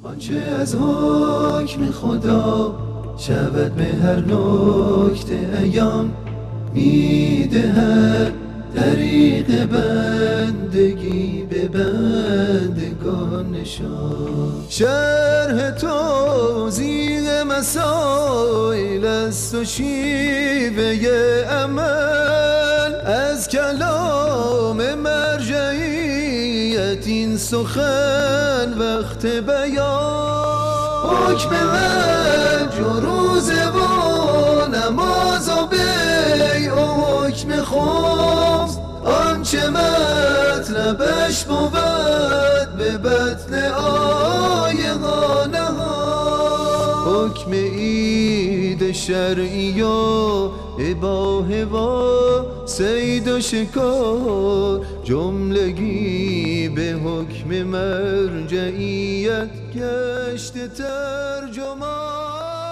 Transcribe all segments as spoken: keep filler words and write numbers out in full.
آنچه از حکم خدا شود به هر نکته عیان میدهد طریق بندگی به بندگان نشان. شرح توضیح مسائل است و شیوه عمل از کلام مرجعیت این سخن وقت بیان. حکم حج و روزه و نماز و بیع و حکم خمس آنچه مطلبش بود به بطن آیهانه ها. حکم عید شرعی و اباحه و صید و شکار جملگی به حکم مرجعیت گشت ترجمان.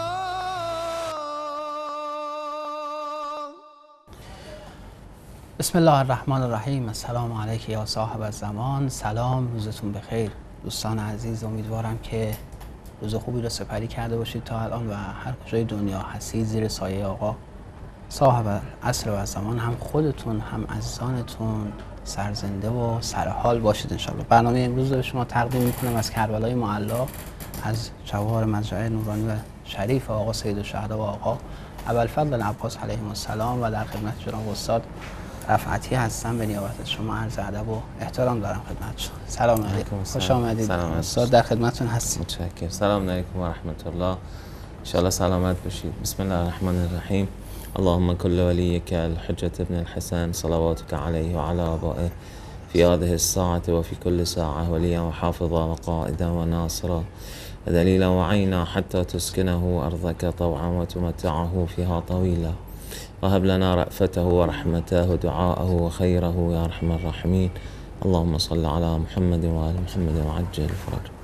بسم الله الرحمن الرحیم. السلام علیکم یا صاحب الزمان. سلام، روزتون بخیر دوستان عزیز. امیدوارم که روز خوبی رو سپری کرده باشید تا الان و هر کجای دنیا هستید زیر سایه آقا صاحب عصر و زمان هم خودتون هم عزیزانتون سرزنده و سرحال باشید انشالله. برنامه امروز رو به شما تقدیم میکنم از کربلای معلا، از جواهر مزرعه نورانی و شریف آقا سید الشهدا و آقا ابوالفضل العباس علیهم السلام و در خدمت جناب استاد رفعتی هستم. به نیابت از شما عرض ادب و احترام دارم خدمتتون. سلام علیکم، خوش آمدید استاد، در خدمتتون هستیم. متشکرم. سلام علیکم و رحمت الله. ان شاء الله سلامت باشید. بسم الله الرحمن الرحیم. اللهم كل وليك الحجة ابن الحسن صلواتك عليه وعلى آبائه في هذه الساعة وفي كل ساعة وليا وحافظا وقائدا وناصرا ودليلا وعينا حتى تسكنه أرضك طوعا وتمتعه فيها طويلا وهب لنا رأفته ورحمته ودعاءه وخيره يا أرحم الراحمين. اللهم صل على محمد وآل محمد وعجل فرجه.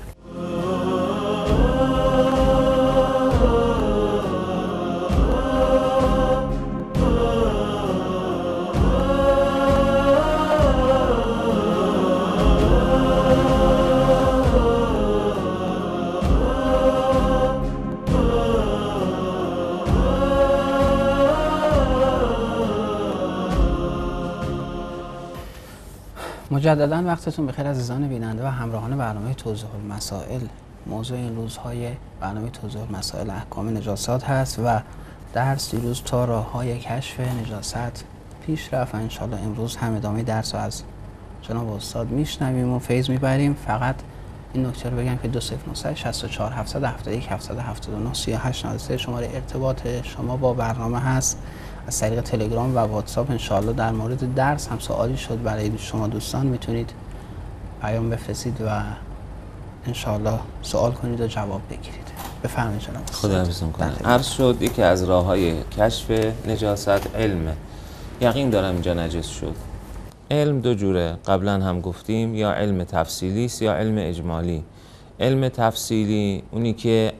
مجددا وقتتون بخیر عزیزان بیننده و همراهان برنامه توضیح المسائل. موضوع این روزهای برنامه توضیح المسائل احکام نجاست هست و درس دیروز تا راههای کشف نجاست پیش رفت و انشالله امروز هم ادامه درس رو از جناب استاد میشنویم و فیض میبریم. فقط این نکته رو بگم که دو صفر نه شصت و چهار هفتصد و هفتاد و یک هفتصد و هفتاد و نه سی و هشت نود و سه شماره ارتباط شما با برنامه هست. از طریق تلگرام و واتساپ انشاءالله در مورد درس هم سوالی شد برای شما دوستان میتونید پیام بفرستید و انشاءالله سوال کنید و جواب بگیرید. بفرمایید جناب. خدا حفظتون کنه. عرض شد یکی از راه‌های کشف نجاست علمه. یقین دارم اینجا نجس شد. علم دو جوره، قبلا هم گفتیم، یا علم تفصیلی است یا علم اجمالی. علم تفصیلی اونی که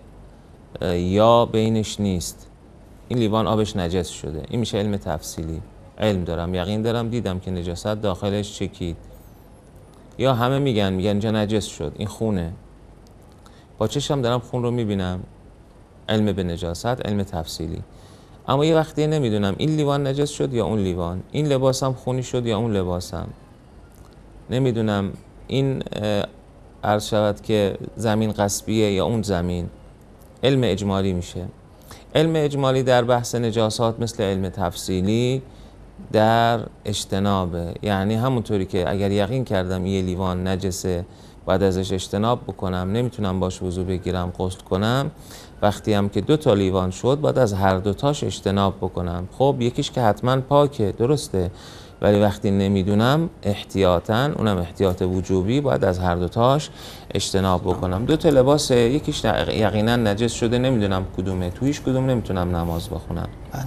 یا بینش نیست، این لیوان آبش نجس شده، این میشه علم تفصیلی. علم دارم، یقین دارم، دیدم که نجاست داخلش چکید. یا همه میگن میگن اینجا نجس شد، این خونه، با چشم دارم خون رو میبینم، علم به نجاست، علم تفصیلی. اما یه وقتی نمیدونم این لیوان نجس شد یا اون لیوان، این لباسم خونی شد یا اون لباسم، نمیدونم این عرض شود که زمین غصبیه یا اون زمین، علم اجمالی میشه. علم اجمالی در بحث نجاسات مثل علم تفصیلی در اجتنابه، یعنی همونطوری که اگر یقین کردم یه لیوان نجسه باید ازش اجتناب بکنم، نمیتونم باش وضو بگیرم غسل کنم، وقتی هم که دو تا لیوان شد باید از هر دوتاش اجتناب بکنم. خب یکیش که حتما پاکه، درسته، ولی وقتی نمیدونم احتیاطاً، اونم احتیاط وجوبی، باید از هر دوتاش اجتناب بکنم. دو تا لباس، یکیش یقینا نجس شده، نمیدونم کدومه، تویش کدوم نمیتونم نماز بخونم.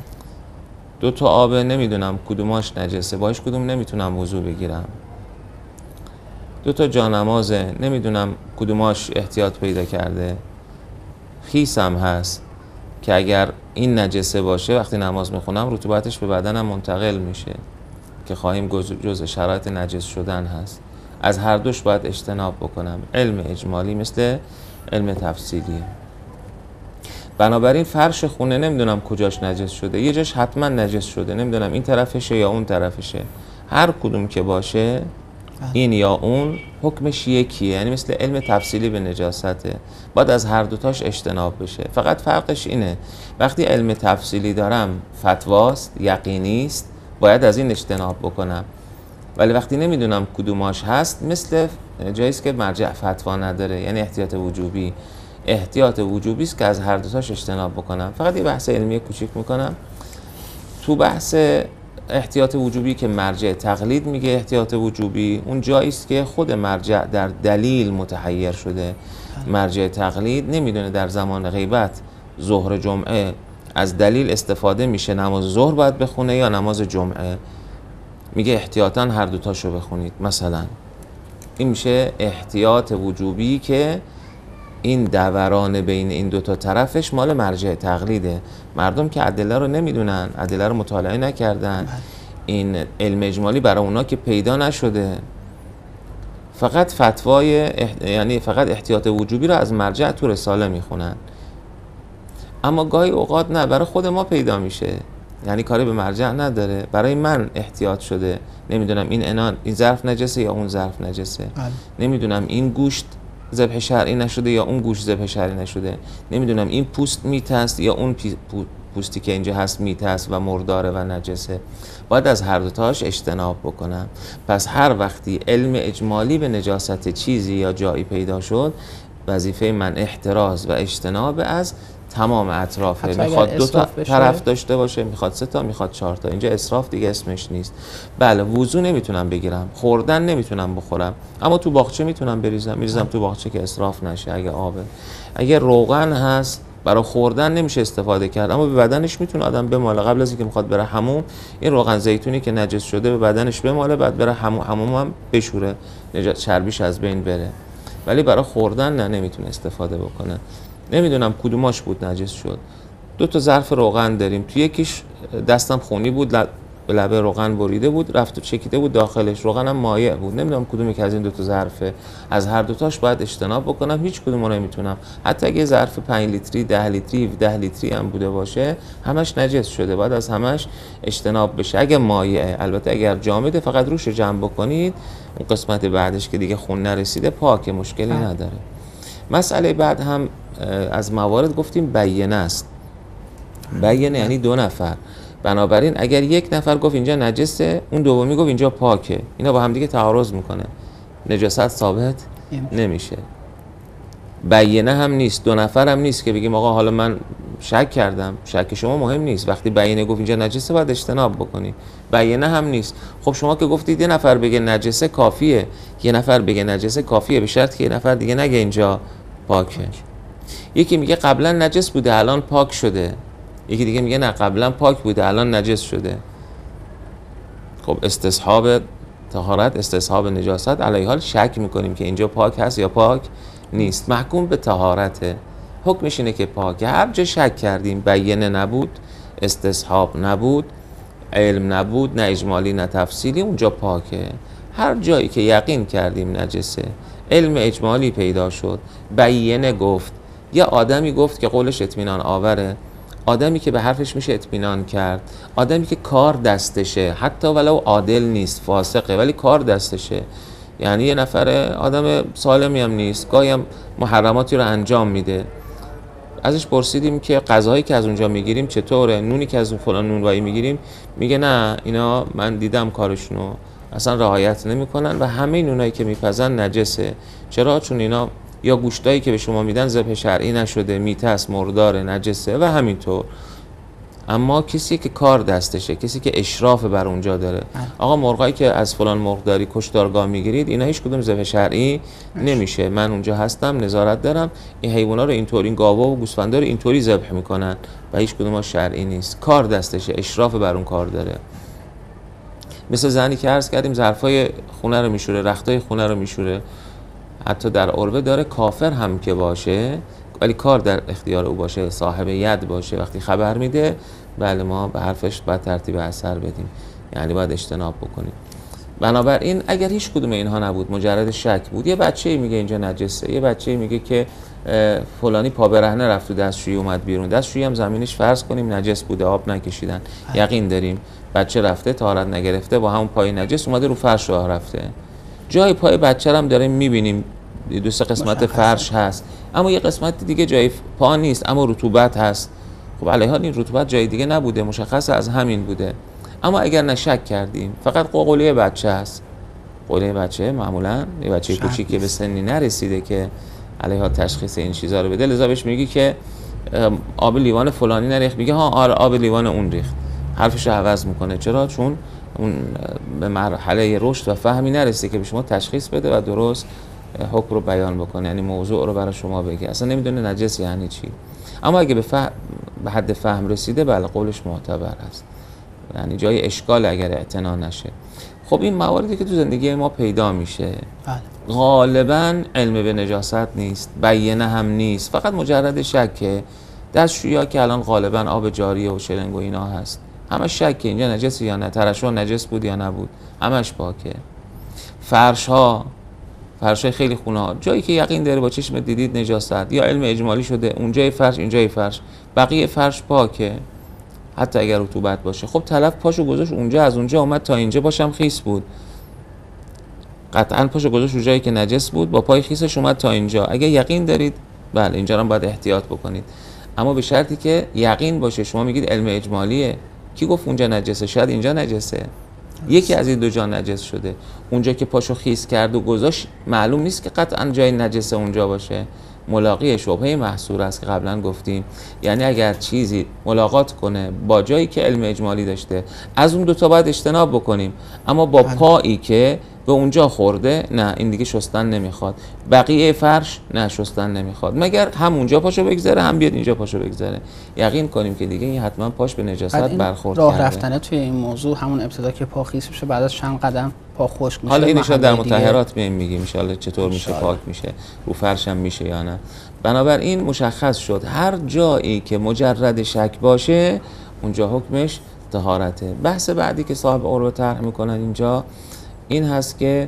دو تا آب، نمیدونم کدوماش نجسه، باش کدوم نمیتونم وضو بگیرم. دو تا جانمازه، نمیدونم کدوماش احتیاط پیدا کرده. خیسم هست که اگر این نجسه باشه وقتی نماز میخونم رطوبتش به بدنم منتقل میشه که خواهیم جزء شرایط نجس شدن هست. از هر دوش باید اجتناب بکنم. علم اجمالی مثل علم تفصیلیه. بنابراین فرش خونه نمیدونم کجاش نجس شده، یه جاش حتما نجس شده، نمیدونم این طرفشه یا اون طرفشه، هر کدوم که باشه این یا اون حکمش یکیه، یعنی مثل علم تفصیلی به نجاسته، باید از هر دوتاش اجتناب بشه. فقط فرقش اینه وقتی علم تفصیلی دارم فتواست، یقینی است، باید از این اجتناب بکنم، ولی وقتی نمیدونم کدوماش هست مثل جاییست که مرجع فتوا نداره، یعنی احتیاط وجوبی. احتیاط وجوبی است که از هر دوتاش اجتناب بکنم. فقط یه بحث علمی کوچیک میکنم تو بحث احتیاط وجوبی که مرجع تقلید میگه احتیاط وجوبی، اون جایی است که خود مرجع در دلیل متحیر شده. مرجع تقلید نمیدونه در زمان غیبت ظهر جمعه از دلیل استفاده میشه نماز ظهر باید بخونه یا نماز جمعه، میگه احتیاطاً هر دوتاشو بخونید مثلا. این میشه احتیاط وجوبی که این دوران بین این دوتا طرفش مال مرجع تقلیده. مردم که ادله رو نمیدونن، ادله رو مطالعه نکردن، این علم اجمالی برای اونا که پیدا نشده، فقط فتوای اح... یعنی فقط احتیاط وجوبی رو از مرجع تو رساله میخونن، اما گاهی اوقات نه، برای خود ما پیدا میشه، یعنی کاری به مرجع نداره، برای من احتیاط شده، نمیدونم این انان این ظرف نجسه یا اون ظرف نجسه، نمیدونم این گوشت ذبح شرعی نشده یا اون گوشت ذبح شرعی نشده، نمیدونم این پوست میت است یا اون پوستی که اینجا هست میت است و مرداره و نجسه، باید از هر دوتاش اجتناب بکنم. پس هر وقتی علم اجمالی به نجاست چیزی یا جایی پیدا شد، وظیفه من احتراز و اجتناب از تمام اطرافه. میخواد دو تا طرف داشته باشه، میخواد سه تا، میخواد چهار تا، اینجا اسراف دیگه اسمش نیست. بله وضو نمیتونم بگیرم، خوردن نمیتونم بخورم، اما تو باغچه میتونم بریزم، میریزم تو باغچه که اسراف نشه. اگه آبه، اگه روغن هست برای خوردن نمیشه استفاده کرد، اما به بدنش میتونه آدم بماله. قبل از اینکه میخواد بره حموم، این روغن زیتونی که نجس شده به بدنش بماله، بعد بره حموم، حموم هم بشوره چربیش از بین بره، ولی برای خوردن نه، نمیتونه استفاده بکنه. نمیدونم کدوماش بود نجس شد. دو تا ظرف روغن داریم، تو یکیش دستم خونی بود، به لبه روغن بریده بود، رفت و چکیده بود داخلش، روغنم مایع بود، نمیدونم کدومی که از این دو تا ظرفه. از هر دو تاش باید اجتناب بکنم، هیچ کدومو نمیتونم. حتی اگه ظرف پنج لیتری، ده لیتری، ده لیتری هم بوده باشه، همش نجس شده، باید از همش اجتناب بشه. اگه مایعه، البته اگر جامده فقط روش جمع بکنید، اون قسمت بعدش که دیگه خون نرسیده پاکه، مشکلی نداره. مسئله بعد هم از موارد گفتیم بیینه است. بیینه یعنی دو نفر، بنابراین اگر یک نفر گفت اینجا نجسه، اون دومی گفت اینجا پاکه، اینا با هم دیگه تعارض میکنه، نجاست ثابت نمیشه. بیینه هم نیست، دو نفر هم نیست که بگیم آقا حالا من شک کردم، شک شما مهم نیست، وقتی بیینه گفت اینجا نجسه باید اجتناب بکنی. بیینه هم نیست. خب شما که گفتید یه نفر بگه نجسه کافیه، یه نفر بگه نجسه کافیه، به شرط که یه نفر دیگه نگه اینجا پاکه. یکی میگه قبلا نجس بوده الان پاک شده، یکی دیگه میگه نه قبلا پاک بوده الان نجس شده. خب استصحاب طهارت، استصحاب نجاست، علیه حال شک میکنیم که اینجا پاک هست یا پاک نیست. محکوم به طهارته، حکمش اینه که پاکه. هر جا شک کردیم بیینه نبود، استصحاب نبود، علم نبود، نه اجمالی نه تفصیلی، اونجا پاکه. هر جایی که یقین کردیم نجسه، علم اجمالی پیدا شد، بیینه گفت، یا آدمی گفت که قولش اطمینان آوره، آدمی که به حرفش میشه اطمینان کرد، آدمی که کار دستشه، حتی ولو عادل نیست، فاسقه، ولی کار دستشه، یعنی یه نفر آدم سالمی هم نیست، گاهی هم محرماتی رو انجام میده. ازش پرسیدیم که غذایی که از اونجا میگیریم چطوره، نونی که از اون فلان نونوایی میگیریم، میگه نه اینا من دیدم کارشونو اصلا رعایت نمیکنن و همه نونایی که میپزن نجسه. چرا؟ چون اینا یا گوشتایی که به شما میدن ذبح شرعی نشده، میته است، مرداره، نجسه و همینطور. اما کسی که کار دستشه، کسی که اشراف بر اونجا داره، آقا مرغایی که از فلان مرغداری کشتارگاه میگیرید اینا هیچ کدوم ذبح شرعی نمیشه، من اونجا هستم نظارت دارم، این حیونا رو اینطوری، این گاوا و گوسفندا رو اینطوری ذبح میکنن و هیچ کدوم شرعی نیست، کار دستشه، اشراف بر اون کار داره. مثل زنی که عرض کردیم ظرفای خونه رو میشوره، رختای خونه رو میشوره، حتی در عربه داره، کافر هم که باشه ولی کار در اختیار او باشه، صاحب ید باشه، وقتی خبر میده بله ما به حرفش باید ترتیب اثر بدیم، یعنی باید اجتناب بکنیم. بنابراین اگر هیچ کدوم اینها نبود، مجرد شک بود، یه بچه میگه اینجا نجسه، یه بچه میگه که فلانی پا برهنه رفت تو دستشویی اومد بیرون، دستشویی هم زمینش فرض کنیم نجس بوده، آب نکشیدن، یقین داریم بچه رفته طهارت نگرفته با همون پای نجس اومده رو فرش راه رفته، جای پای بچه هم داریم میبینیم دو سه قسمت فرش هست، اما یه قسمت دیگه جای پا نیست اما رطوبت هست. خب علیه حال این رطوبت جای دیگه نبوده، مشخص از همین بوده. اما اگر نشک کردیم فقط قوقلی بچه هست، قوقلی بچه معمولا یه بچه کوچیک که به سنی نرسیده که علیه حال تشخیص این چیزا رو بده، لذا بهش میگی که آب لیوان فلانی نریخت، میگه ها آره آب لیوان اون ریخت، حرفش رو عوض میکنه. چرا؟ چون اون به مرحله رشد و فهمی نرسیده که به شما تشخیص بده و درست حکم رو بیان بکنه، یعنی موضوع رو برای شما بگه، اصلا نمیدونه نجس یعنی چی. اما اگه به, فهم، به حد فهم رسیده بله قولش معتبر است، یعنی جای اشکال اگر اعتنا نشه. خب این مواردی که تو زندگی ما پیدا میشه بله. غالبا علم به نجاست نیست، بیانه هم نیست، فقط مجرد شکه. دستشویی که الان غالبا آب جاری و شلنگ و اینا هست، همش شکه اینجا نجسی یا نه، ترشح نجس بود یا نبود، همش پاکه. فرش ها فرشای خیلی خونه ها جایی که یقین داره با چشم دیدید نجاست یا علم اجمالی شده اونجای فرش اینجای فرش، بقیه فرش پاکه حتی اگر رطوبت باشه. خب طرف پاشو گذاشت اونجا، از اونجا اومد تا اینجا پاشم خیس بود، قطعا پاشو گذاشت جایی که نجس بود با پای خیسش اومد تا اینجا. اگه یقین دارید بله اینجا هم باید احتیاط بکنید، اما به شرطی که یقین باشه. شما میگید علم اجمالیه، کی گفت اونجا نجسه؟ شاید اینجا نجسه، یکی از این دو جا نجس شده. اونجا که پاشو خیس کرد و گذاشت معلوم نیست که قطعا جای نجسه اونجا باشه، ملاقی شبهه محصور است که قبلا گفتیم. یعنی اگر چیزی ملاقات کنه با جایی که علم اجمالی داشته، از اون دو تا باید اجتناب بکنیم، اما با پایی که به اونجا خورده نه، این دیگه شستن نمیخواد. بقیه فرش نه شستن نمیخواد، مگر هم اونجا پاشو بگذاره هم بیاد اینجا پاشو بگذاره. یقین کنیم که دیگه این حتما پاش به نجاست برخورد کرده. راه رفتنه توی این موضوع همون ابتدا که پا خیس میشه، بعد از چند قدم پا خشک میشه. حالا اینش در مطهرات میایم میگیم ان شاءالله چطور میشه پاک میشه، رو فرش هم میشه یا نه. بنابراین مشخص شد هر جایی که مجرد شک باشه اونجا حکمش طهارته. بحث بعدی که صاحب عروه طرح میکنن اینجا این هست که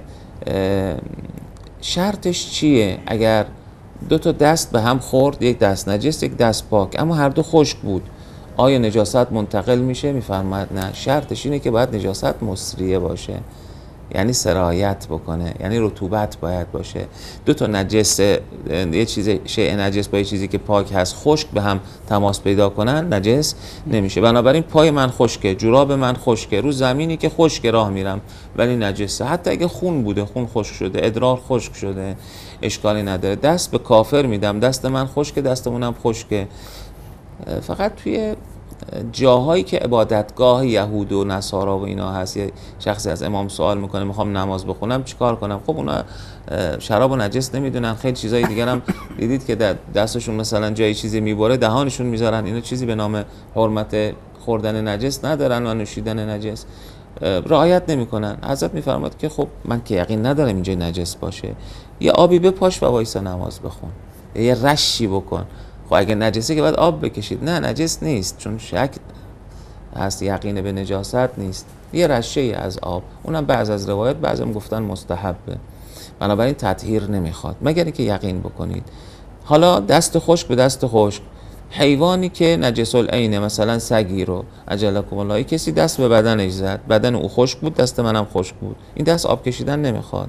شرطش چیه؟ اگر دو تا دست به هم خورد، یک دست نجس یک دست پاک، اما هر دو خشک بود، آیا نجاست منتقل میشه؟ میفرماید نه، شرطش اینه که باید نجاست مصریه باشه، یعنی سرایت بکنه، یعنی رطوبت باید باشه. دو تا نجس، یه چیز شیء نجس با یه چیزی که پاک هست خشک به هم تماس پیدا کنن نجس نمیشه. بنابراین پای من خشکه، جوراب من خشکه، رو زمینی که خشک راه میرم ولی نجسه، حتی اگه خون بوده، خون خشک شده، ادرار خشک شده، اشکالی نداره. دست به کافر میدم، دست من خشکه دستمونم خشکه. فقط توی جاهایی که عبادتگاه یهود و نصارا و اینا هست، یه شخصی از امام سوال میکنه میخوام نماز بخونم چیکار کنم؟ خب اونا شراب و نجس نمیدونن، خیلی چیزای دیگر هم دیدید که دستشون مثلا جایی چیزی میبره دهانشون میذارن، اینا چیزی به نام حرمت خوردن نجس ندارن و نوشیدن نجس، رعایت نمیکنن. حضرت میفرماد که خب من که یقین ندارم اینجا نجس باشه، یه آبی بپاش و وایسا نماز بخون، یه رشی بکن. خب اگه نجسه که باید آب بکشید، نه نجس نیست چون شک هست، یقین به نجاست نیست، یه رشه از آب، اونم بعض از روایت بعضم گفتن مستحبه، بنابراین تطهیر نمیخواد مگر اینکه یقین بکنید. حالا دست خشک به دست خشک، حیوانی که نجس العینه، مثلا سگی رو اجلکم الله کسی دست به بدنش زد، بدن او خشک بود دست منم خشک بود، این دست آب کشیدن نمیخواد.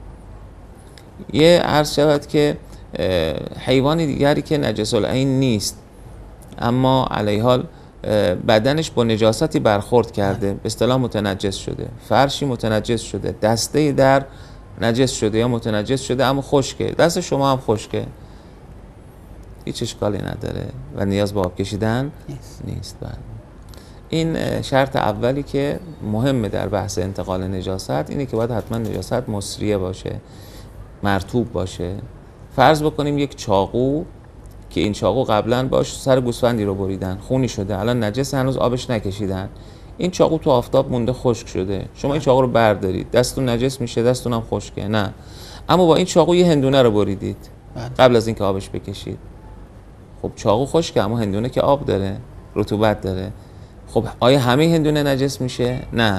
یه عرض شود که حیوان دیگری که نجس العین نیست اما علیه حال بدنش با نجاستی برخورد کرده، به اصطلاح متنجس شده، فرشی متنجس شده، دسته در نجس شده یا متنجس شده اما خشکه، دست شما هم خشکه، هیچ اشکالی نداره و نیاز به آب کشیدن نیست, نیست. این شرط اولی که مهمه در بحث انتقال نجاست، اینه که باید حتما نجاست مصریه باشه، مرطوب باشه. فرض بکنیم یک چاقو که این چاقو قبلا باش سر گوسفندی رو بریدن، خونی شده، الان نجس، هنوز آبش نکشیدن، این چاقو تو آفتاب مونده خشک شده، شما این چاقو رو بردارید، دستتون نجس میشه، دستتون هم خشکه، نه، اما با این چاقو یه هندونه رو بریدید قبل از اینکه آبش بکشید. خب چاقو خشکه اما هندونه که آب داره، رطوبت داره، خب آیا همه هندونه نجس میشه؟ نه،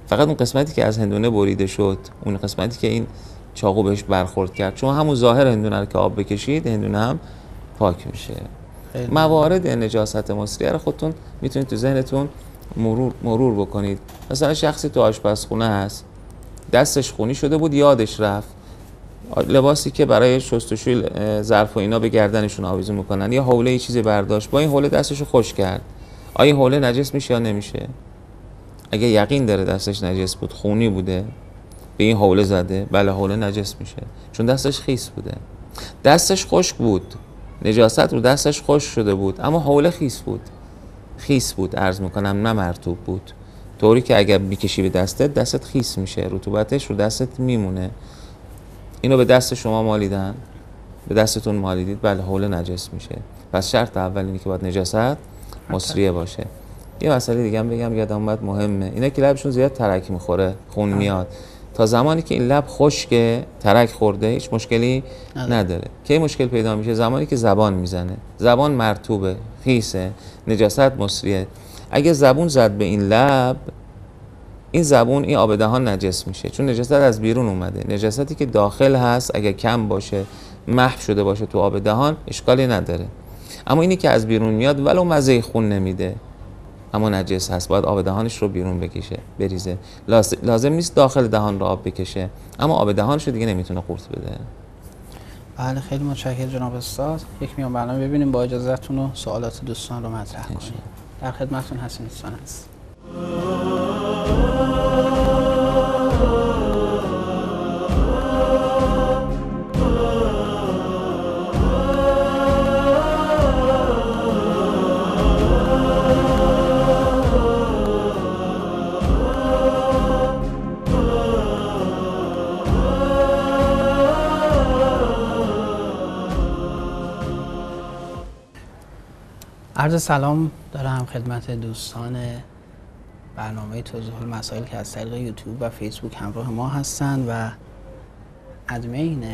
فقط اون قسمتی که از هندونه بریده شد، اون قسمتی که این چاقو بهش برخورد کرد، شما همون ظاهر هندونه رو که آب بکشید هندونه هم پاک میشه. موارد نجاست مصریه رو خودتون میتونید تو ذهنتون مرور مرور بکنید. مثلا شخصی تو آشپزخونه هست، دستش خونی شده بود، یادش رفت لباسی که برای شستشوی ظرف و اینا به گردنشون آویزون میکنن یا حوله یه چیزی برداشت، با این حوله دستشو خوش کرد، آیا حوله نجس میشه یا نمیشه؟ اگه یقین داره دستش نجس بود، خونی بوده، به این حوله زده، بله حوله نجس میشه، چون دستش خیس بوده. دستش خشک بود، نجاست رو دستش خشک شده بود، اما حوله خیس بود، خیس بود عرض میکنم، نه مرطوب بود، طوری که اگر میکشی به دستت دستت خیس میشه، رطوبتش رو دستت میمونه. اینو به دست شما مالیدن، به دستتون مالیدید، بله حوله نجس میشه. پس شرط اول اینه که باید نجاست مصریه باشه. یه مسئله دیگه هم بگم یادم اومد مهمه، اینا که لبشون زیاد ترک میخوره، خون میاد، تا زمانی که این لب خشکه، ترک خورده، هیچ مشکلی نداره. کی مشکل پیدا میشه؟ زمانی که زبان میزنه، زبان مرطوبه، خیسه، نجاست مصریه. اگه زبون زد به این لب، این زبون، این آب دهان نجس میشه، چون نجاست از بیرون اومده. نجاستی که داخل هست اگه کم باشه، محو شده باشه تو آب دهان، اشکالی نداره. اما اینی که از بیرون میاد ولو مزه خون نمیده، اما نجس هست، باید آب دهانش رو بیرون بکشه، بریزه. لازم نیست داخل دهان رو آب بکشه، اما آب دهانش رو دیگه نمیتونه قورت بده. بله خیلی متشکرم جناب استاد. یک میان برنامه ببینیم، با اجازهتون و سوالات دوستان رو مطرح کنیم. در خدمتتون هستیم دوستان. هست عرض سلام دارم خدمت دوستان برنامه توضیح المسائل که از طریق یوتیوب و فیسبوک همراه ما هستند و ادمین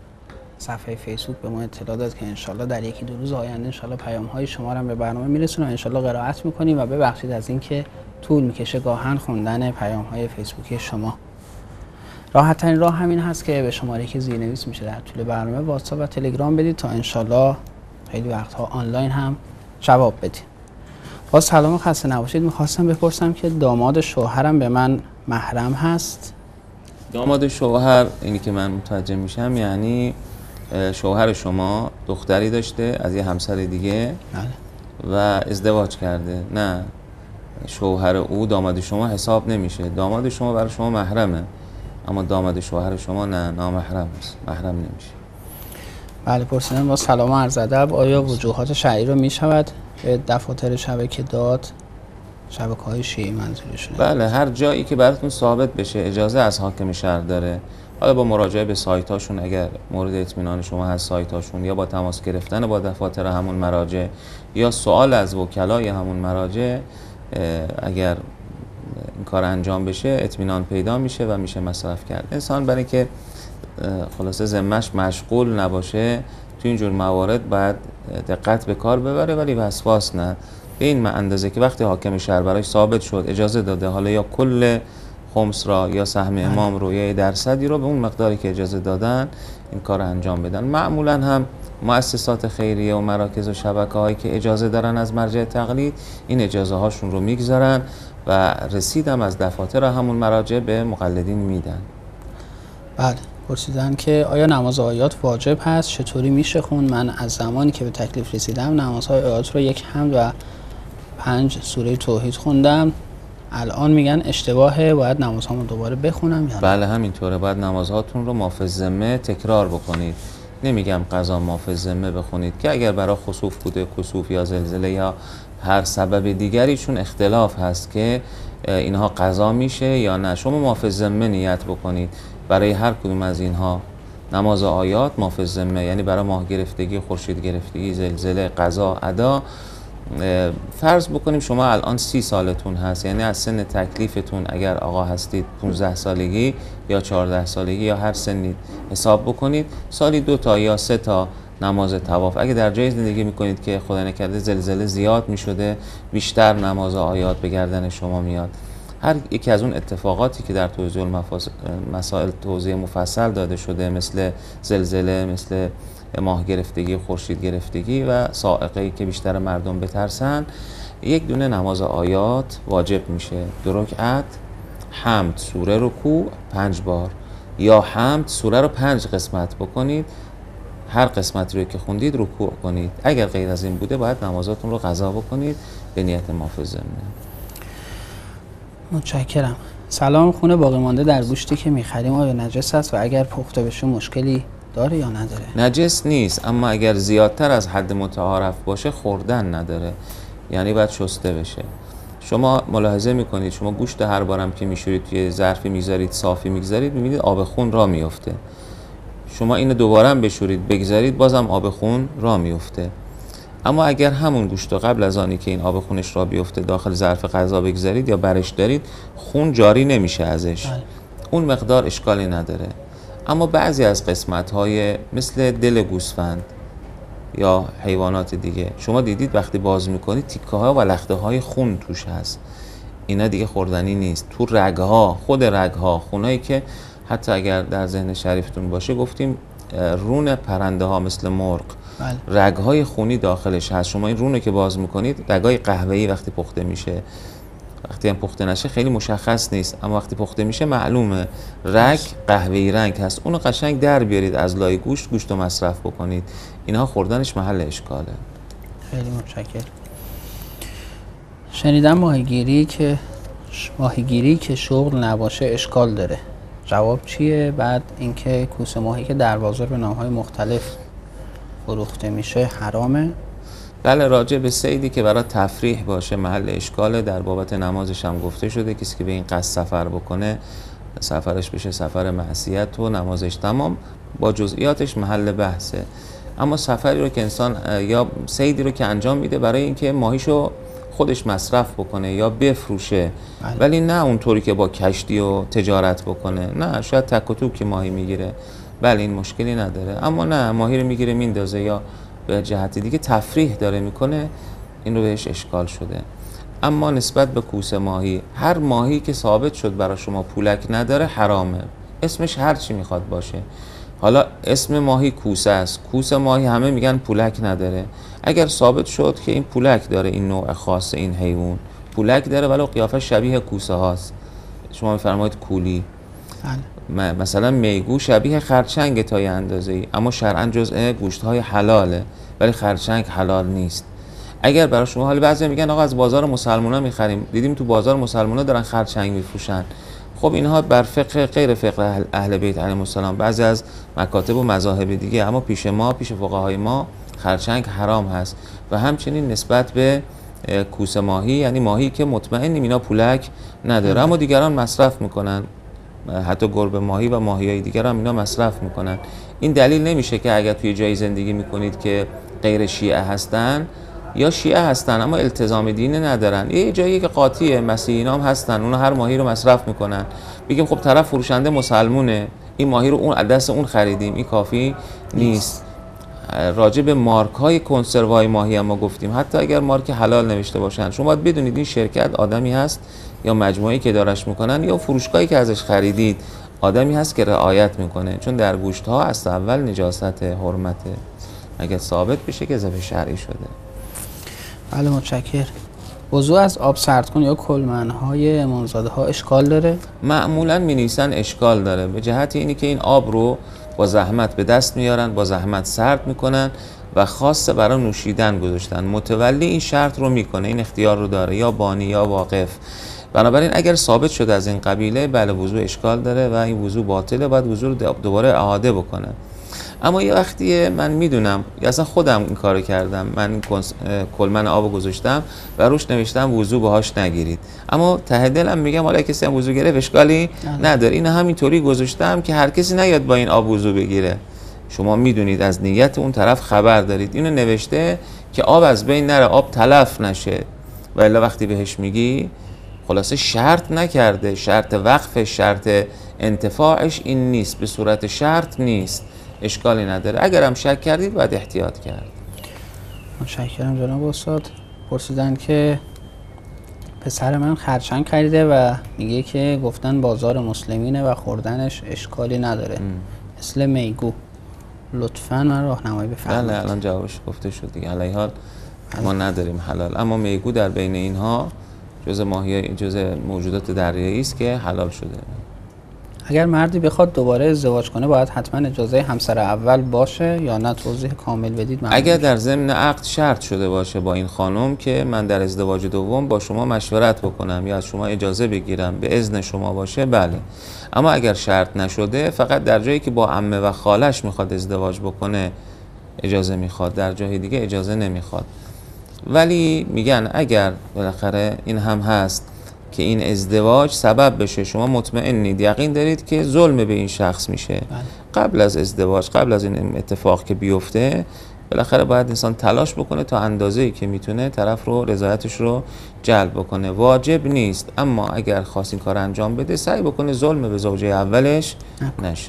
صفحه فیسبوک به ما اطلاع داد که انشالله در یکی دو روز آینده انشالله پیام های شما رو به برنامه میرسونم، انشالله قرائت میکنیم و ببخشید از اینکه طول میکشه گاهن خوندن پیام های فیسبوکی شما. راحت ترین راه همین هست که به شماره که زیرنویس میشه در طول برنامه واتساپ و تلگرام بدید تا انشالله خیلی وقتها آنلاین هم جواب بدید. با سلام و خسته نباشید. میخواستم بپرسم که داماد شوهرم به من محرم هست؟ داماد شوهر، اینی که من متوجه میشم یعنی شوهر شما دختری داشته از یه همسر دیگه بله. و ازدواج کرده، نه شوهر او داماد شما حساب نمیشه. داماد شما برای شما محرمه، اما داماد شوهر شما نه، نامحرم است، محرم نمیشه. بله پرسیدم. با سلام و عرض ادب، آیا وجوهات شرعی رو میشود به دفاتر شبکه داد، شبکه های شیعی منظورشونه؟ بله، هر جایی که براتون ثابت بشه اجازه از حاکم شهر داره، حالا با مراجعه به سایت هاشون اگر مورد اطمینان شما هست سایت هاشون، یا با تماس گرفتن با دفاتر همون مراجع یا سوال از وکلای همون مراجع، اگر این کار انجام بشه اطمینان پیدا میشه و میشه مصرف کرد. انسان برای که خلاصه ذمه‌اش مشغول نباشه تو اینجور موارد باید دقت به کار ببره، ولی وسواس نه، به این اندازه که وقتی حاکم شهر براش ثابت شد اجازه داده، حالا یا کل خمس را یا سهم امام رو یا درصدی رو به اون مقداری که اجازه دادن این کار انجام بدن. معمولا هم مؤسسات خیریه و مراکز و شبکه هایی که اجازه دارن از مرجع تقلید این اجازه هاشون رو میگذارن و رسیدم از دفاتر همون مراجع به مقلدین میدن. بله پرسیدن که آیا نماز آیات واجب هست؟ چطوری میشه خون؟ من از زمانی که به تکلیف رسیدم نمازهای آیات رو یک حمد و پنج سوره توحید خوندم، الان میگن اشتباهه، باید نمازهامو دوباره بخونم یا نه؟ بله همینطوره، باید نمازهاتون رو مافظ ذمه تکرار بکنید. نمیگم قضا مافظ ذمه بخونید که اگر برای خسوف بوده، کسوف یا زلزله یا هر سبب دیگری چون اختلاف هست که اینها قضا میشه یا نه، شما مافظ ذمه نیت بکنید برای هر کدوم از اینها. نماز آیات مافظ ذمه یعنی برای ماه گرفتگی، خورشید گرفتگی، زلزله، قضا، ادا. فرض بکنیم شما الان سی سالتون هست، یعنی از سن تکلیفتون اگر آقا هستید پونزده سالگی یا چهارده سالگی یا هر سنی حساب بکنید، سالی دو تا یا سه تا نماز طواف. اگه در جای زندگی میکنید که خدا نکرده زلزله زیاد میشده، بیشتر نماز آیات به گردن شما میاد. هر یکی از اون اتفاقاتی که در توضیح مسائل توضیح مفصل داده شده، مثل زلزله، مثل ماه گرفتگی، خورشید گرفتگی و صاعقه‌ای که بیشتر مردم بترسن، یک دونه نماز آیات واجب میشه، دو رکعت، حمد سوره رکوع پنج بار، یا حمد سوره رو پنج قسمت بکنید، هر قسمتی رو که خوندید رکوع کنید. اگر غیر از این بوده باید نمازاتون رو قضا بکنید به نیت مافظه. متشکرم. سلام، خون باقی مانده در گوشتی که میخریم آیا نجس است و اگر پخته بشه مشکلی داره یا نداره؟ نجس نیست، اما اگر زیادتر از حد متعارف باشه خوردن نداره، یعنی باید شسته بشه. شما ملاحظه میکنید شما گوشت هر بارم که میشورید توی ظرفی میذارید، صافی میگذارید، میبینید آب خون را میفته. شما اینو دوباره هم بشورید بگذارید بازم آب خون را میفته. اما اگر همون گوشت رو قبل از آنی که این آب خونش را بیفته داخل ظرف غذا بگذارید یا برش دارید، خون جاری نمیشه ازش، اون مقدار اشکالی نداره. اما بعضی از قسمت‌های مثل دل گوسفند یا حیوانات دیگه شما دیدید وقتی باز میکنید تیکه‌ها و لخته‌های خون توش هست، اینا دیگه خوردنی نیست. تو رگ‌ها، خود رگ‌ها، خونایی که حتی اگر در ذهن شریفتون باشه گفتیم رون پرنده ها مثل مرغ، بله. رگ‌های خونی داخلش هست. شما این رونو که باز میکنید، رگ‌های قهوه‌ای وقتی پخته میشه، وقتی هم پخته نشه خیلی مشخص نیست، اما وقتی پخته میشه معلومه رگ قهوه‌ای رنگ هست. اونو قشنگ در بیارید از لای گوشت، گوشت رو مصرف بکنید. اینها خوردنش محل اشکاله. خیلی متشکرم. شنیدم ماهیگیری که ماهیگیری که شغل نباشه اشکال داره. جواب چیه؟ بعد اینکه کوسه ماهی که در بازار به نام‌های مختلف فروخته میشه حرامه؟ بله، راجع به صیدی که برای تفریح باشه محل اشکاله. در بابت نمازش هم گفته شده کسی که به این قصد سفر بکنه سفرش بشه سفر معصیت و نمازش تمام، با جزئیاتش محل بحثه. اما سفری رو که انسان یا صیدی رو که انجام میده برای اینکه ماهیشو خودش مصرف بکنه یا بفروشه، بله. ولی نه اونطوری که با کشتی و تجارت بکنه، نه، شاید تک و توک که ماهی میگیره، بله این مشکلی نداره. اما نه، ماهی رو میگیره میندازه یا به جهت دیگه تفریح داره میکنه، این رو بهش اشکال شده. اما نسبت به کوسه ماهی، هر ماهی که ثابت شد برای شما پولک نداره حرامه، اسمش هر چی میخواد باشه. حالا اسم ماهی کوسه است، کوسه ماهی همه میگن پولک نداره. اگر ثابت شد که این پولک داره، این نوع خاص این حیوان پولک داره ولو قیافه شبیه کوسه هاست، شما میفرمایید کولی، بله. مثلا میگو شبیه خرچنگ تا یه اندازه‌ای، اما شرعاً جزء گوشت‌های حلاله، ولی خرچنگ حلال نیست. اگر برای شما، حالا بعضی میگن آقا از بازار مسلمونا میخریم، دیدیم تو بازار مسلمونا دارن خرچنگ میفروشن. خب اینها بر فقه غیر فقه اهل بیت علیهم السلام، بعضی از مکاتب و مذاهب دیگه، اما پیش ما، پیش فقهای ما خرچنگ حرام هست. و همچنین نسبت به کوسه ماهی، یعنی ماهی که مطمئنیم اینا پولک نداره اما دیگران مصرف میکنن، حتی گربه ماهی و ماهی‌های دیگر هم اینا مصرف میکنن. این دلیل نمیشه که اگر توی جایی زندگی میکنید که غیر شیعه هستن یا شیعه هستن اما التزام دینی ندارن، یه جایی که قاطیه مسیحیین هم هستن اونا هر ماهی رو مصرف میکنن، بگیم خب طرف فروشنده مسلمونه، این ماهی رو اون دست اون خریدیم، این کافی نیست. راجع به مارک های کنسروای ماهی هم ما گفتیم حتی اگر مارک حلال نوشته باشن، شما باید بدونید این شرکت آدمی هست یا مجموعه‌ای که دارش میکنن یا فروشگاهی که ازش خریدید آدمی هست که رعایت میکنه، چون در گوشت ها از اول نجاست حرمته، اگر ثابت بشه که ذبح شرعی شده. بله متشکرم. وضوء از آب سردکن یا کلمن‌های امامزاده ها اشکال داره؟ معمولا می‌نویسن اشکال داره، به جهت اینی که این آب رو با زحمت به دست میارن، با زحمت سرد میکنن و خاصه برای نوشیدن گذاشتن. متولی این شرط رو میکنه، این اختیار رو داره، یا بانی یا واقف. بنابراین اگر ثابت شده از این قبیله، بله وضوء اشکال داره و این وضوء باطله، باید وضوء رو دوباره اعاده بکنه. اما یه وقتی من میدونم، یا اصلا خودم این کارو کردم، من کلمن آب گذاشتم و روش نوشتم وضوء باهاش نگیرید، اما ته دلم میگم حالا کسی هم وضوء گرفت اشکالی نداره، این همینطوری گذاشتم که هر کسی نیاد با این آب وضوء بگیره. شما میدونید از نیت اون طرف خبر دارید، اینو نوشته که آب از بین نره، آب تلف نشه، و الا وقتی بهش میگی خلاصه شرط نکرده، شرط وقف، شرط انتفاعش این نیست، به صورت شرط نیست، اشکالی نداره. اگر هم شک کردید باید احتیاط کرد. متشکرم جناب استاد. پرسیدن که پسر من خرچنگ خریده و میگه که گفتن بازار مسلمینه و خوردنش اشکالی نداره، مثل میگو. لطفاً من راهنمایی بفرمایید. بله الان جوابش گفته شد دیگه. علی حال ما نداریم حلال، اما میگو در بین اینها جزء ماهی جزء موجودات دریایی است که حلال شده. اگر مردی بخواد دوباره ازدواج کنه باید حتما اجازه همسر اول باشه یا نه؟ توضیح کامل بدید. اگر در ضمن عقد شرط شده باشه با این خانم که من در ازدواج دوم با شما مشورت بکنم یا از شما اجازه بگیرم، به اذن شما باشه، بله. اما اگر شرط نشده، فقط در جایی که با عمه و خالش میخواد ازدواج بکنه اجازه میخواد، در جای دیگه اجازه نمیخواد. ولی میگن اگر بالاخره این هم هست که این ازدواج سبب بشه شما مطمئنید، یقین دارید که ظلم به این شخص میشه، قبل از ازدواج، قبل از این اتفاق که بیفته، بالاخره باید انسان تلاش بکنه تا اندازه‌ای که میتونه طرف رو رضایتش رو جلب بکنه. واجب نیست، اما اگر خواست این کار انجام بده سعی بکنه ظلم به زوجه اولش نشه.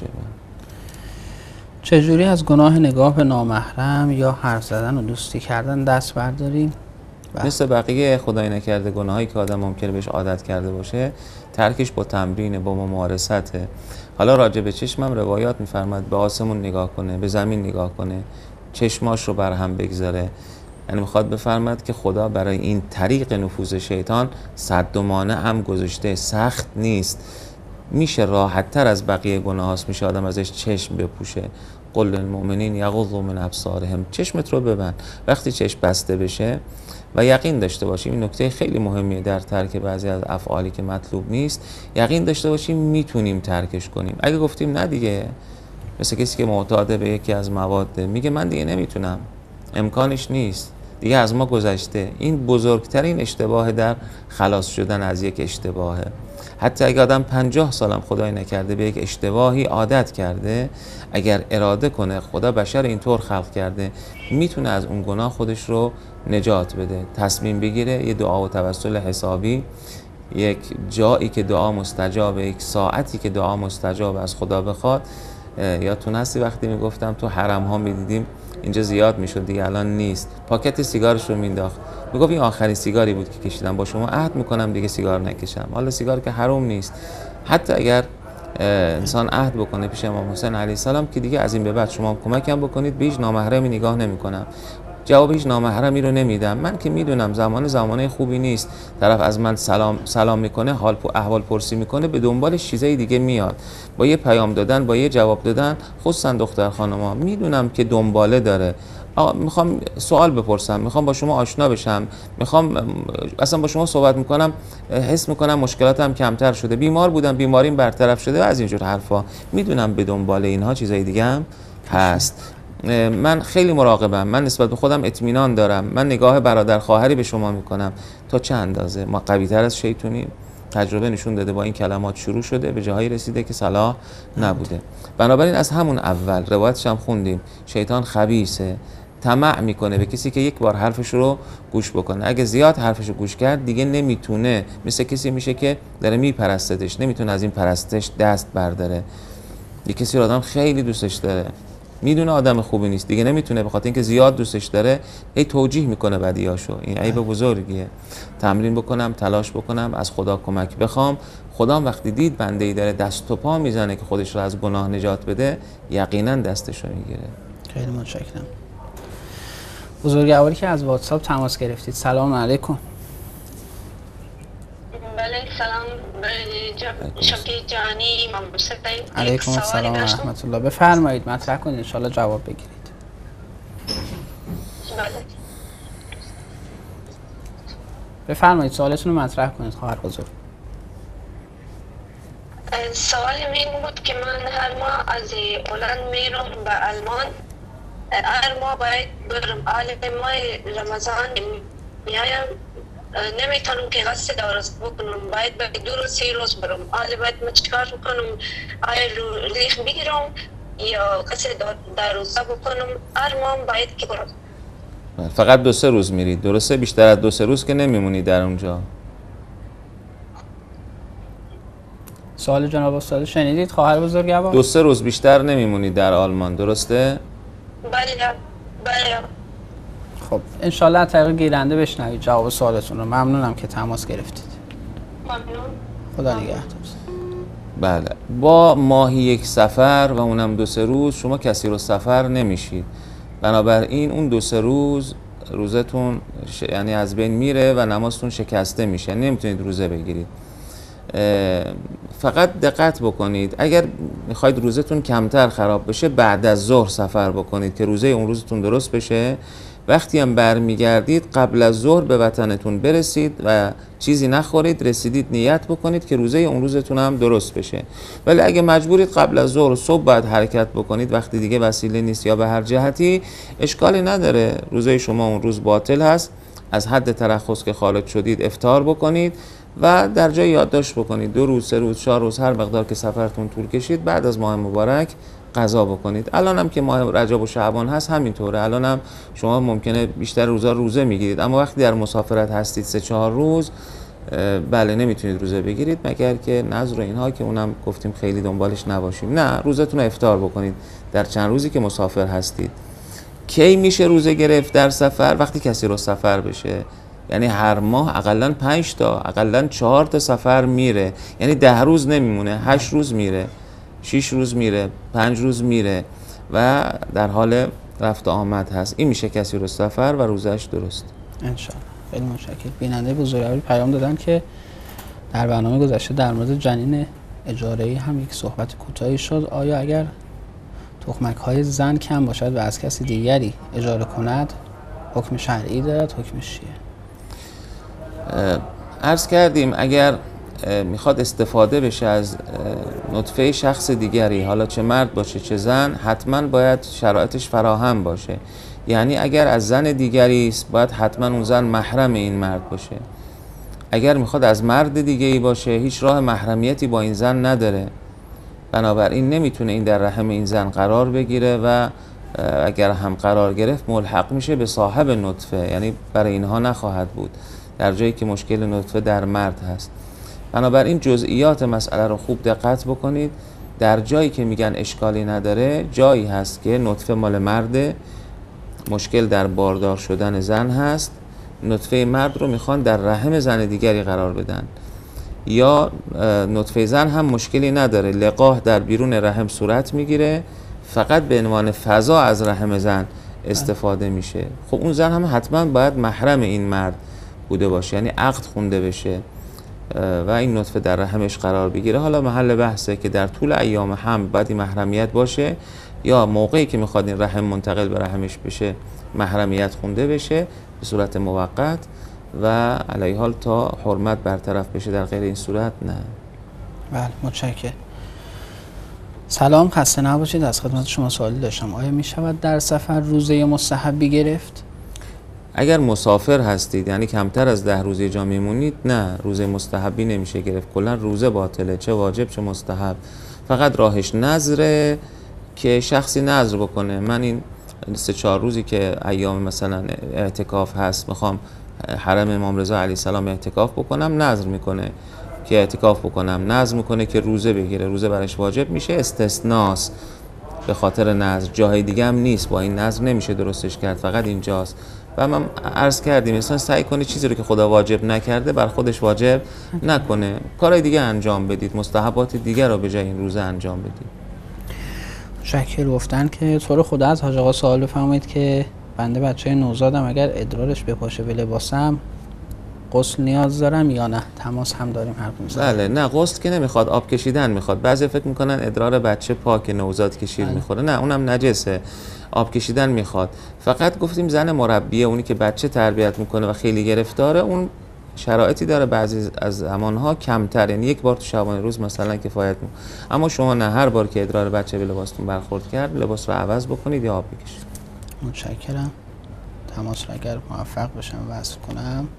چجوری از گناه نگاه به نامحرم یا حرف زدن و دوستی کردن دست برداریم؟ مثل بقیه خدای نکرده گناهایی که آدم ممکنه بهش عادت کرده باشه، ترکش با تمرین، با ممارسته. حالا راجع به چشمم روایات میفرماد به آسمون نگاه کنه، به زمین نگاه کنه، چشماش رو بر هم بگذاره. یعنی میخواد بفرماد که خدا برای این طریق نفوذ شیطان صد و مانع هم گذاشته، سخت نیست، میشه راحت تر از بقیه گناه هاست، میشه آدم ازش چشم بپوشه. قل للمؤمنین یغضوا من ابصارهم، چشمت رو ببند. وقتی چشم بسته بشه و یقین داشته باشیم، این نکته خیلی مهمیه در ترک بعضی از افعالی که مطلوب نیست، یقین داشته باشیم میتونیم ترکش کنیم. اگه گفتیم نه دیگه، مثل کسی که معتاد به یکی از مواد میگه من دیگه نمیتونم، امکانش نیست، دیگه از ما گذشته، این بزرگترین اشتباه در خلاص شدن از یک اشتباهه. حتی اگه آدم پنجاه سالم خدای نکرده به یک اشتباهی عادت کرده، اگر اراده کنه، خدا بشر اینطور خلق کرده، میتونه از اون گناه خودش رو نجات بده، تصمیم بگیره، یه دعا و توسل حسابی، یک جایی که دعا مستجابه، یک ساعتی که دعا مستجابه از خدا بخواد. یادتون هستی وقتی میگفتم تو حرم ها میدیدیم، اینجا زیاد میشد دیگه، الان نیست، پاکت سیگارش رو مینداخت، میگفت این آخرین سیگاری بود که کشیدم، با شما عهد میکنم دیگه سیگار نکشم. حالا سیگار که حرام نیست، حتی اگر انسان عهد بکنه پیش امام حسین علیه السلام که دیگه از این به بعد شما کمکم بکنید به هیچ نامحرمی نگاه نمیکنم، جواب هیچ نامحرمی رو نمیدم، من که میدونم زمان زمانه خوبی نیست، طرف از من سلام سلام میکنه، حال احوال پرسی میکنه، به دنبالش چیزای دیگه میاد، با یه پیام دادن، با یه جواب دادن، خصوصا دختر خانما، میدونم که دنباله داره، میخوام سوال بپرسم، میخوام با شما آشنا بشم، میخوام اصلا با شما صحبت میکنم، حس میکنم مشکلاتم کمتر شده، بیمار بودم بیماریم برطرف شده و از اینجور حرفا، میدونم به دنبال اینها چیزای دیگه هم هست. من خیلی مراقبم، من نسبت به خودم اطمینان دارم، من نگاه برادر خواهری به شما میکنم، تا چه اندازه ما قوی تر از شیطونیم؟ تجربه نشون داده با این کلمات شروع شده به جاهایی رسیده که صلاح نبوده. بنابراین از همون اول روایتش هم خوندیم، شیطان خبیثه، طمع میکنه به کسی که یک بار حرفش رو گوش بکنه، اگه زیاد حرفش رو گوش کرد دیگه نمیتونه، مثل کسی میشه که داره میپرستش، نمیتونه از این پرستش دست برداره. یک کسی رو آدم خیلی دوستش داره، میدونه آدم خوبی نیست، دیگه نمیتونه، به خاطر اینکه زیاد دوستش داره هی توجیه میکنه بدیاشو، این عیب بزرگیه. تمرین بکنم، تلاش بکنم، از خدا کمک بخوام، خدا وقتی دید بنده ای داره دست و پا میزنه که خودش رو از گناه نجات بده، یقینا دستش رو میگیره. خیلی متشکرم. بزرگواری که از واتساپ تماس گرفتید، سلام علیکم. بله سلام شکی جانی امام حسین. علیکم السلام و رحمت الله. بفرمایید مطرح کنید، ان شاء الله جواب بگیرید. بله. بفرمایید سوالتون رو مطرح کنید خواهر بزرگ. سوال این بود که من هر ماه از هلند میرم به آلمان، هر ماه باید برم، حال ماه رمضان میایم نمیتونم که قصد درست بکنم، باید باید دو روز سه روز برم، حالا باید من چیکار بکنم؟ آیا رو لیخ بگیرم یا قصد در روزه بکنم؟ هر ماه باید که برم. فقط دو سه روز میرید، درسته؟ بیشتر از دو سه روز که نمیمونی در اونجا. سوال جناب استاد شنیدید خواهر بزرگوار؟ دو سه روز بیشتر نمیمونی در آلمان، درسته؟ بله بله. خب انشالله از طریق گیرنده بشنوید جواب سوالتون رو. ممنونم که تماس گرفتید. ممنون. خدا نگهدار. بله، با ماهی یک سفر و اونم دو سه روز شما کسی رو سفر نمیشید، بنابراین اون دو سه روز روزتون ش... یعنی از بین میره و نمازتون شکسته میشه، نمیتونید روزه بگیرید. فقط دقت بکنید اگر میخواید روزتون کمتر خراب بشه بعد از ظهر سفر بکنید که روزه اون روزتون درست بشه. وقتی هم برمیگردید قبل از ظهر به وطنتون برسید و چیزی نخورید، رسیدید نیت بکنید که روزه اون روزتون هم درست بشه. ولی اگه مجبورید قبل از ظهر صبح باید حرکت بکنید، وقتی دیگه وسیله نیست یا به هر جهتی، اشکالی نداره، روزه شما اون روز باطل هست. از حد ترخص که خارج شدید افطار بکنید و در جای یادداشت بکنید دو روز، سه روز، چهار روز، هر مقدار که سفرتون طول کشید بعد از ماه مبارک قضا بکنید. الان هم که ماه رجب و شعبان هست همینطوره، الان هم شما ممکنه بیشتر روزا روزه میگیرید، اما وقتی در مسافرت هستید سه چهار روز بله نمیتونید روزه بگیرید مگر که نذر و اینها که اونم گفتیم خیلی دنبالش نباشیم. نه، روزتون رو افطار بکنید در چند روزی که مسافر هستید. کی میشه روزه گرفت در سفر؟ وقتی کسی رو سفر بشه، یعنی هر ماه اقلا پنج تا اقلا چهار تا سفر میره، یعنی ده روز نمیمونه، هشت روز میره، شش روز میره، پنج روز میره و در حال رفت و آمد هست. این میشه کسی رو سفر و روزش درست. انشالله. خیلی متشکرم. بیننده بزرگواری پیام دادن که در برنامه گذشته در مورد جنین اجاره‌ای هم یک صحبت کوتاهی شد. آیا اگر تخمک‌های زن کم باشد و از کسی دیگری اجاره کند حکم شرعی دارد؟ حکمش چیه؟ عرض کردیم اگر میخواد استفاده بشه از نطفه شخص دیگری، حالا چه مرد باشه چه زن، حتما باید شرایطش فراهم باشه. یعنی اگر از زن دیگری است باید حتما اون زن محرم این مرد باشه. اگر میخواد از مرد دیگری باشه هیچ راه محرمیتی با این زن نداره، بنابراین نمیتونه این در رحم این زن قرار بگیره و اگر هم قرار گرفت ملحق میشه به صاحب نطفه، یعنی برای اینها نخواهد بود در جایی که مشکل نطفه در مرد هست. بنابراین جزئیات مسئله رو خوب دقت بکنید. در جایی که میگن اشکالی نداره جایی هست که نطفه مال مرده، مشکل در باردار شدن زن هست، نطفه مرد رو میخوان در رحم زن دیگری قرار بدن، یا نطفه زن هم مشکلی نداره، لقاح در بیرون رحم صورت میگیره، فقط به عنوان فضا از رحم زن استفاده میشه. خب اون زن هم حتما باید محرم این مرد بوده باشه، یعنی عقد خونده بشه و این نطفه در رحمش قرار بگیره. حالا محل بحثه که در طول ایام حمل باید این محرمیت باشه یا موقعی که میخواد این رحم منتقل به رحمش بشه محرمیت خونده بشه به صورت موقت و علیه حال تا حرمت برطرف بشه، در غیر این صورت نه. بله متشکرم. سلام، خسته نباشید. از خدمت شما سوالی داشتم. آیا می شود در سفر روزه مستحبی گرفت؟ اگر مسافر هستید یعنی کمتر از ده روزه جا میمونید نه، روزه مستحبی نمیشه گرفت. کلا روزه باطله، چه واجب چه مستحب. فقط راهش نذره که شخصی نذر بکنه من این سه چهار روزی که ایام مثلا اعتکاف هست میخوام حرم امام رضا علیه السلام اعتکاف بکنم، نذر میکنه که اعتکاف بکنم، نذر میکنه که روزه بگیره، روزه برش واجب میشه، استثناست به خاطر نذر، جای دیگه هم نیست، با این نذر نمیشه درستش کرد، فقط اینجاست. و من عرض کردیم مثلا سعی کنه چیزی رو که خدا واجب نکرده بر خودش واجب نکنه، کارهای دیگه انجام بدید، مستحبات دیگه رو به جای این روزه انجام بدید. شکر گفتن که طور خدا از حاج آقا سوال بفرمایید که بنده بچه نوزادم اگر ادرارش بپاشه به لباسم غسل نیاز دارم یا نه؟ تماس هم داریم حرف میزنیم. بله نه، غسل که نمیخواد، آب کشیدن میخواد. بعضی فکر میکنن ادرار بچه پاک نوزاد که شیر بله. میخوره، نه اونم نجسه، آب کشیدن میخواد. فقط گفتیم زن مربیه، اونی که بچه تربیت میکنه و خیلی گرفتاره، اون شرایطی داره بعضی از زمانها کمتر، یعنی یک بار تو شبانه روز مثلا کفایت میکنه. اما شما نه، هر بار که ادرار بچه به لباستون برخورد کرد لباس رو عوض بکنید یا آب بکشید. متشکرم. تماس رو اگر موفق بشم وصل کنم.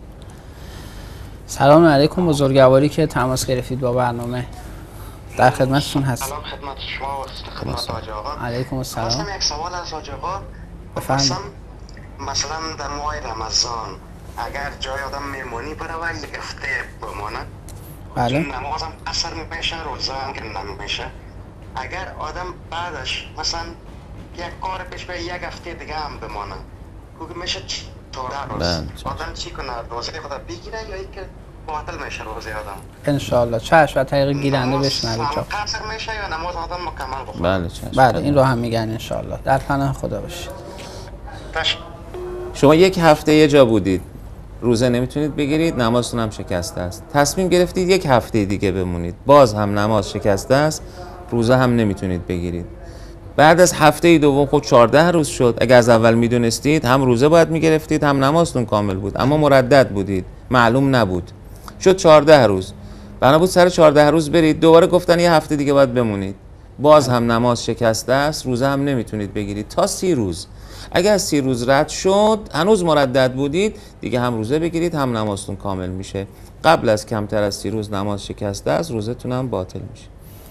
سلام علیکم، بزرگواری که تماس گرفتید با برنامه، در خدمتتون هستم. سلام خدمت شما و خدمت حاج آقا. علیکم السلام. خواستم یک سوال از حاج آقا بفرمایید. مثلا در ماه رمضان اگر جای آدم میمونی بره و یک هفته بمانه، بله. نمازم اثر میشه، روزه هم که نمیشه. اگر آدم بعدش مثلا یک کار پیش به یک هفته دیگه هم بمانه، میشه چهارده روز. بله. آدم چی کنه؟ روزه خدا بگیره یا اینکه معطل میشه روزه آدم؟ انشالله چشم و طریق گیرنده بشنوید نماز جا. قصر میشه یا نماز آدم مکمل بخوره؟ بله چشم. بله این رو هم میگن انشالله. در پناه خدا باشید. تش... شما یک هفته یه جا بودید، روزه نمیتونید بگیرید، نمازتون هم شکسته است. تصمیم گرفتید یک هفته دیگه بمونید، باز هم نماز شکسته است، روزه هم نمیتونید بگیرید. بعد از هفته دوم خود چهارده روز شد. اگر از اول میدونستید هم روزه باید میگرفتید هم نمازتون کامل بود، اما مردد بودید، معلوم نبود. شد چهارده روز. بنا بود سر چهارده روز برید، دوباره گفتن یه هفته دیگه باید بمونید. باز هم نماز شکسته است، روزه هم نمیتونید بگیرید تا سی روز. اگر از سی روز رد شد، هنوز مردد بودید، دیگه هم روزه بگیرید هم نمازتون کامل میشه. قبل از کمتر از سی روز نماز شکسته است، روزتون هم باطل میشه.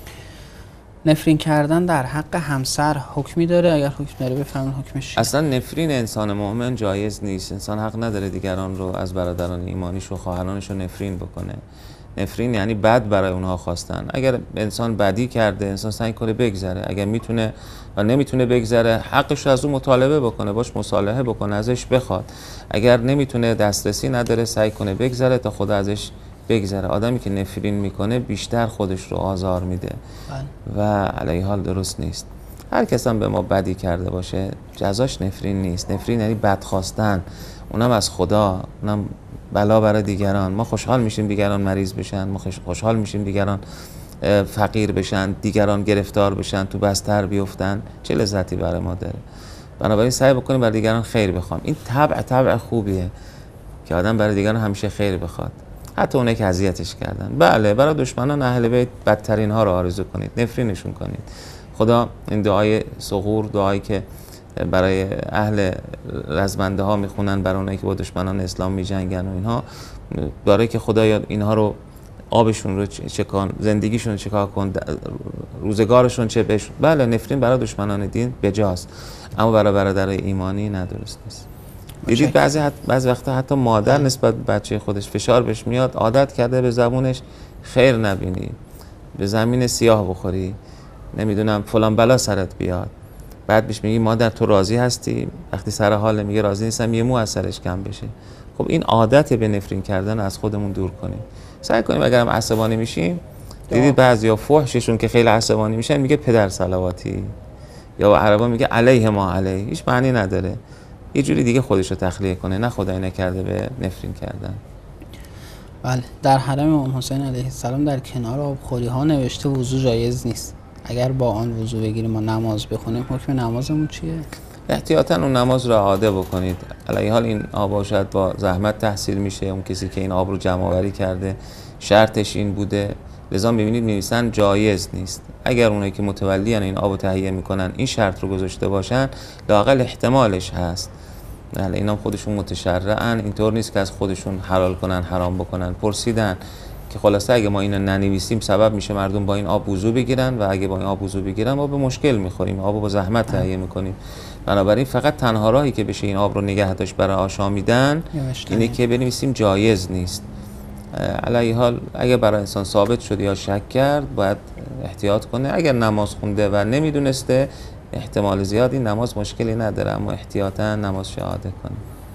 نفرین کردن در حق همسر حکمی داره؟ اگر حکم داره بفهمون حکمش چیه؟ اصلا نفرین انسان مؤمن جایز نیست. انسان حق نداره دیگران رو از برادران ایمانیش و خواهرانش رو نفرین بکنه. نفرین یعنی بد برای اونها خواستن. اگر انسان بدی کرده، انسان سعی کنه بگذره. اگر میتونه و نمیتونه بگذره، حقش رو از اون مطالبه بکنه، باش مصالحه بکنه، ازش بخواد. اگر نمیتونه، دسترسی نداره، سعی کنه بگذره تا خدا ازش بگذره. آدمی که نفرین میکنه بیشتر خودش رو آزار میده و علیه حال درست نیست. هر کس هم به ما بدی کرده باشه جزاش نفرین نیست. نفرین یعنی بد خواستن، اونم از خدا، اونم بلا برای دیگران. ما خوشحال میشیم دیگران مریض بشن، ما خوشحال میشیم دیگران فقیر بشن، دیگران گرفتار بشن، تو بستر بیفتن. چه لذتی برای ما داره. بنابراین سعی بکنیم برای دیگران خیر بخوام. این طبع طبع خوبیه که آدم برای دیگران همیشه خیر بخواد، حتی اونایی که اذیتش کردن. بله، برای دشمنان اهل بیت بدترین ها رو آرزو کنید، نفرینشون کنید. خدا این دعای ثغور، دعایی که برای اهل رزمنده ها میخونن، برای اونایی که با دشمنان اسلام میجنگن و اینها، برای که خدایا اینها رو آبشون رو چکان، زندگیشون رو چکار کن، روزگارشون چه بش. بله، نفرین برای دشمنان دین بجاست، اما برای برادرای ایمانی ندرست نیست. دیدید بعضی حت... بعضی وقتا حتی مادر نسبت به بچه خودش فشار بهش میاد، عادت کرده به زبونش خیر نبینی، به زمین سیاه بخوری، نمیدونم فلان بلا سرت بیاد. بعد بهش میگی مادر تو راضی هستی؟ وقتی سر حال میگه راضی نیستم، یه مو از سرش کم بشه. خب این عادت به نفرین کردن از خودمون دور کنیم. سعی کنیم اگرم عصبانی میشیم، دیدید بعضیا فحششون که خیلی عصبانی میشن میگه پدر صلواتی، یا عربا میگه علیه ما علیه. هیچ معنی نداره. یه جوری دیگه خودش رو تخلیه کنه، نه خدای نکرده به نفرین کردن. بله، در حرم امام حسین علیه السلام در کنار آبخوری ها نوشته وضو جایز نیست. اگر با آن وضو بگیریم و نماز بخونیم، حکم نمازمون چیه؟ احتیاطاً اون نماز رو اعاده بکنید. علیه حال این آب شاید با زحمت تحصیل میشه، اون کسی که این آب رو جمع آوری کرده شرطش این بوده، لذا میبینید می‌نویسن جایز نیست. اگر اونایی که متولیان این آب رو تهیه میکنن این شرط رو گذاشته باشن، لااقل احتمالش هست. بله، اینا خودشون متشرعن، اینطور نیست که از خودشون حلال کنن حرام بکنن. پرسیدن که خلاصه اگه ما اینو ننویسیم سبب میشه مردم با این آب وضو بگیرن، و اگه با این آب وضو بگیرن ما به مشکل میخوریم، آب رو با زحمت تهیه میکنیم. بنابراین فقط تنها راهی که بشه این آب رو نگه داشت برای آشامیدن اینه که بنویسیم جایز نیست. علیه حال اگه برای انسان ثابت شد یا شک کرد باید احتیاط کنه. اگر نماز خونده و نمیدونسته، احتمال زیاد این نماز مشکلی نداره، اما احتیاطاً نماز شهاده کنه.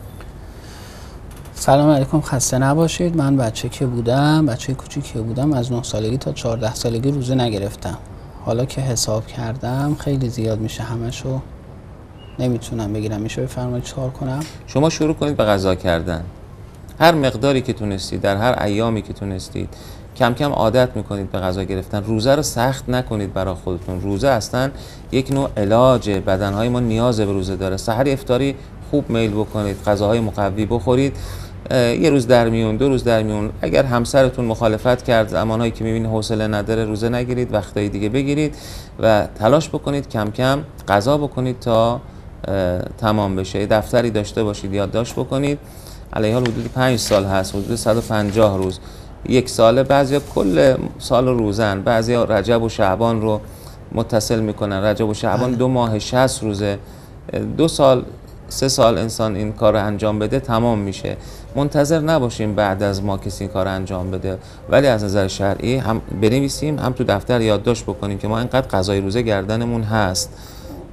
سلام علیکم، خسته نباشید. من بچه که بودم، بچه کوچیک که بودم، از نه سالگی تا چهارده سالگی روزه نگرفتم. حالا که حساب کردم خیلی زیاد میشه، همشو نمیتونم بگیرم. میشه بفرمایید چیکار کنم؟ شما شروع کنید به قضا کردن. هر مقداری که تونستید، در هر ایامی که تونستید، کم کم عادت میکنید به غذا گرفتن. روزه رو سخت نکنید برای خودتون. روزه اصلا یک نوع علاجه، بدنهای ما نیاز به روزه داره. سحر افطاری خوب میل بکنید، غذاهای مقوی بخورید، یه روز در میون، دو روز در میون. اگر همسرتون مخالفت کرد، زمانهایی که میبینید حوصله نداره روزه نگیرید، وقتای دیگه بگیرید و تلاش بکنید کم کم غذا بکنید تا تمام بشه. دفتری داشته باشید، یادداشت بکنید. علیه حال حدود پنج سال هست، حدود صد و پنجاه روز، یک ساله. بعضیا کل سال روزن، بعضیا رجب و شعبان رو متصل میکنن. رجب و شعبان دو ماه شصت روزه. دو سال سه سال انسان این کار رو انجام بده تمام میشه. منتظر نباشیم بعد از ما کسی این کار رو انجام بده، ولی از نظر شرعی هم بنویسیم هم تو دفتر یادداشت بکنیم که ما اینقدر قضای روزه گردنمون هست.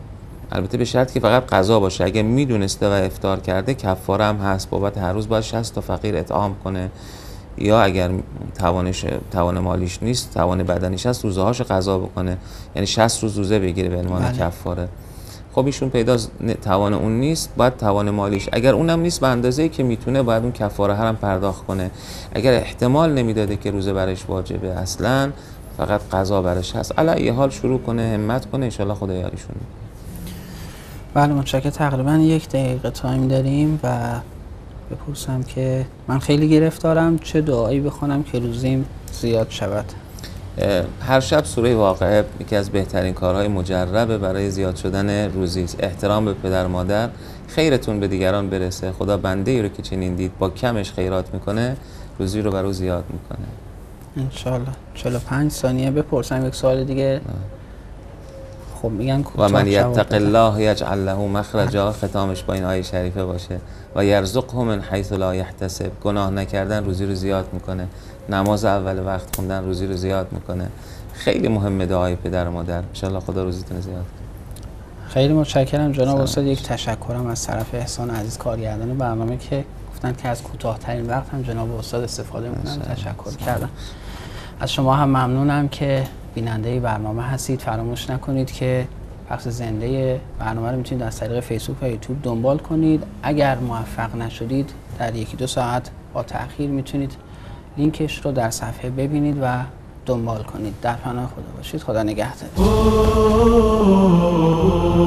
البته به شرط که فقط غذا باشه. اگه میدونسته و افطار کرده کفاره هم هست، بابت هر روز باید شصت تا فقیر اطعام کنه، یا اگر توانش توان مالیش نیست، توان بدنیش هست، روزه هاش قضا بکنه، یعنی شصت روز روزه بگیره به عنوان کفاره. خب ایشون پیدا توان اون نیست، باید توان مالیش، اگر اونم نیست به اندازه‌ای که میتونه باید اون کفاره هم پرداخت کنه. اگر احتمال نمیداده که روزه برش واجبه اصلا، فقط قضا برش هست، علی ای حال شروع کنه، همت کنه، ان شاءالله خدا یاریشون میکنه. بله متشکرم. تقریبا یک دقیقه تایم داریم و بپرسم که من خیلی گرفتارم، چه دعایی بخونم که روزیم زیاد شود؟ هر شب سوره واقعه یکی از بهترین کارهای مجربه برای زیاد شدن روزی است. احترام به پدر مادر، خیرتون به دیگران برسه. خدا بنده ای رو که چنین دید با کمش خیرات میکنه، روزی رو برای زیاد میکنه. انشالله. چهل و پنج ثانیه. بپرسم یک سوال دیگه. خب میگن و من یتق الله یجعل له مخرجا، ختامش با این آیه شریفه باشه. و یرزقه من حیث لا یحتسب، گناه نکردن روزی رو زیاد میکنه. نماز اول وقت خوندن روزی رو زیاد میکنه. خیلی مهمه دعای پدر و مادر. ان شاءالله خدا روزیتون زیاد کنه. خیلی متشکرم جناب استاد. یک تشکرم از طرف احسان عزیز کارگردان برنامه که گفتن که از کوتاه‌ترین وقت هم جناب استاد استفاده میکنن. تشکر کردم. از شما هم ممنونم که بیننده برنامه هستید. فراموش نکنید که بخش زنده برنامه رو میتونید از طریق فیسبوک و یوتیوب دنبال کنید. اگر موفق نشدید در یکی دو ساعت با تأخیر میتونید لینکش رو در صفحه ببینید و دنبال کنید. در پناه خدا باشید. خدا نگهدار.